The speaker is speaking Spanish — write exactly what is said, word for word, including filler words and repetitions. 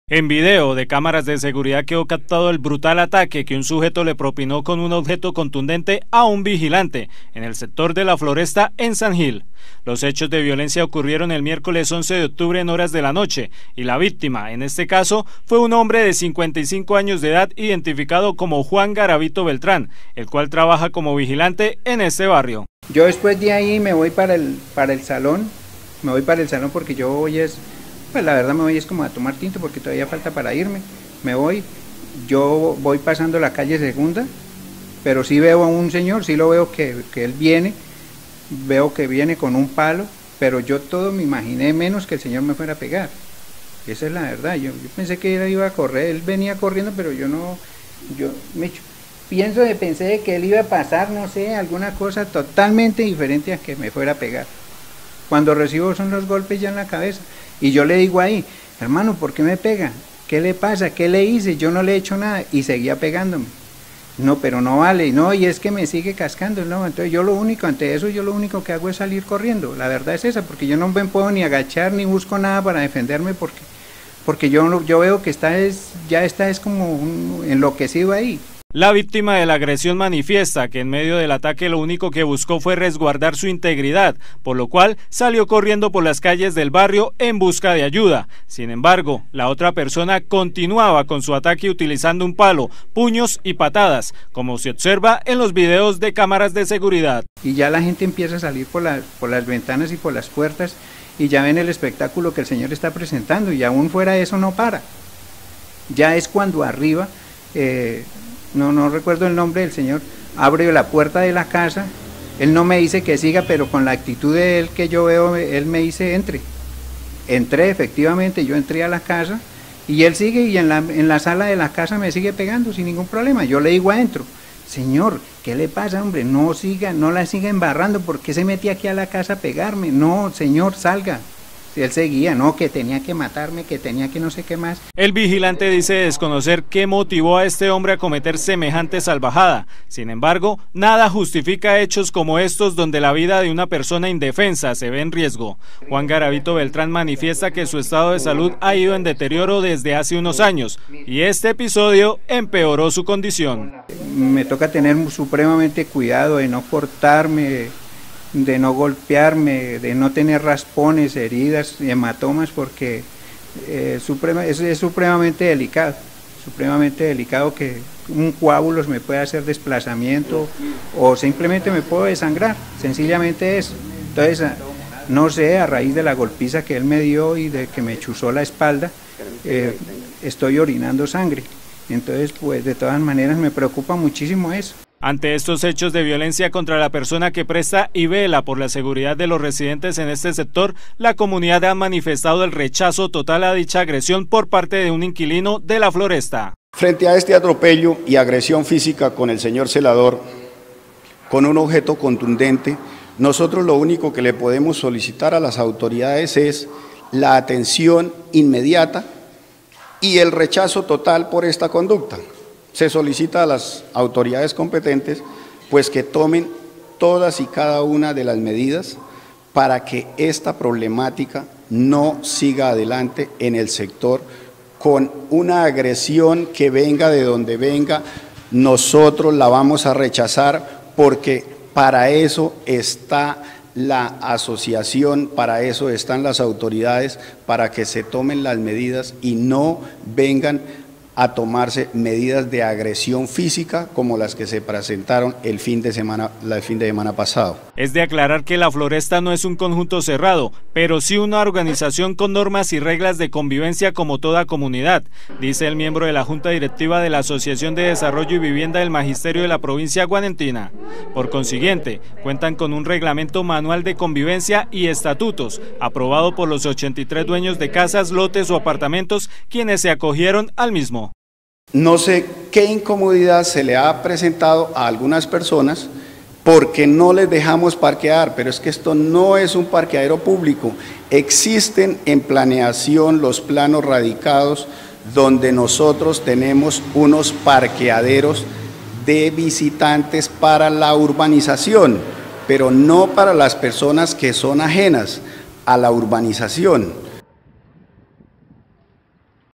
En video de cámaras de seguridad quedó captado el brutal ataque que un sujeto le propinó con un objeto contundente a un vigilante en el sector de La Floresta en San Gil. Los hechos de violencia ocurrieron el miércoles once de octubre en horas de la noche y la víctima, en este caso, fue un hombre de cincuenta y cinco años de edad identificado como Juan Garavito Beltrán, el cual trabaja como vigilante en este barrio. Yo después de ahí me voy para el, para el salón, me voy para el salón porque yo voy es... Pues la verdad me voy es como a tomar tinto porque todavía falta para irme. Me voy, yo voy pasando la calle Segunda, pero sí veo a un señor, sí lo veo que, que él viene, veo que viene con un palo, pero yo todo me imaginé menos que el señor me fuera a pegar. Esa es la verdad, yo, yo pensé que él iba a correr, él venía corriendo, pero yo no, yo me pienso de pensé de que él iba a pasar, no sé, alguna cosa totalmente diferente a que me fuera a pegar. Cuando recibo son los golpes ya en la cabeza. Y yo le digo ahí, hermano, ¿por qué me pega? ¿Qué le pasa? ¿Qué le hice? Yo no le he hecho nada. Y seguía pegándome. No, pero no vale. No, y es que me sigue cascando. No, entonces yo lo único, ante eso yo lo único que hago es salir corriendo. La verdad es esa, porque yo no me puedo ni agachar ni busco nada para defenderme porque, porque yo, yo veo que está es, ya está es como un enloquecido ahí. La víctima de la agresión manifiesta que en medio del ataque lo único que buscó fue resguardar su integridad, por lo cual salió corriendo por las calles del barrio en busca de ayuda. Sin embargo, la otra persona continuaba con su ataque utilizando un palo, puños y patadas, como se observa en los videos de cámaras de seguridad. Y ya la gente empieza a salir por, la, por las ventanas y por las puertas y ya ven el espectáculo que el señor está presentando y aún fuera de eso no para. Ya es cuando arriba... Eh, No, no recuerdo el nombre del señor, abre la puerta de la casa, él no me dice que siga, pero con la actitud de él que yo veo, él me dice entre. Entré, efectivamente, yo entré a la casa y él sigue y en la, en la sala de la casa me sigue pegando sin ningún problema. Yo le digo adentro, señor, ¿qué le pasa, hombre? No siga, no la siga embarrando, ¿por qué se metía aquí a la casa a pegarme? No, señor, salga. Él seguía, no, que tenía que matarme, que tenía que no sé qué más. El vigilante dice desconocer qué motivó a este hombre a cometer semejante salvajada. Sin embargo, nada justifica hechos como estos donde la vida de una persona indefensa se ve en riesgo. Juan Garavito Beltrán manifiesta que su estado de salud ha ido en deterioro desde hace unos años y este episodio empeoró su condición. Me toca tener supremamente cuidado de no cortarme, de no golpearme, de no tener raspones, heridas, hematomas, porque eh, suprema, es, es supremamente delicado, supremamente delicado que un coágulo me pueda hacer desplazamiento o simplemente me puedo desangrar, sencillamente eso. Entonces, no sé, a raíz de la golpiza que él me dio y de que me chuzó la espalda, eh, estoy orinando sangre. Entonces, pues de todas maneras me preocupa muchísimo eso. Ante estos hechos de violencia contra la persona que presta y vela por la seguridad de los residentes en este sector, la comunidad ha manifestado el rechazo total a dicha agresión por parte de un inquilino de La Floresta. Frente a este atropello y agresión física con el señor celador, con un objeto contundente, nosotros lo único que le podemos solicitar a las autoridades es la atención inmediata y el rechazo total por esta conducta. Se solicita a las autoridades competentes pues que tomen todas y cada una de las medidas para que esta problemática no siga adelante en el sector con una agresión que venga de donde venga. Nosotros la vamos a rechazar porque para eso está la asociación, para eso están las autoridades, para que se tomen las medidas y no vengan a tomarse medidas de agresión física como las que se presentaron el fin de semana, el fin de semana pasado. Es de aclarar que La Floresta no es un conjunto cerrado, pero sí una organización con normas y reglas de convivencia como toda comunidad, dice el miembro de la Junta Directiva de la Asociación de Desarrollo y Vivienda del Magisterio de la provincia guanentina. Por consiguiente, cuentan con un reglamento manual de convivencia y estatutos, aprobado por los ochenta y tres dueños de casas, lotes o apartamentos, quienes se acogieron al mismo. No sé qué incomodidad se le ha presentado a algunas personas porque no les dejamos parquear, pero es que esto no es un parqueadero público. Existen en planeación los planos radicados donde nosotros tenemos unos parqueaderos de visitantes para la urbanización, pero no para las personas que son ajenas a la urbanización.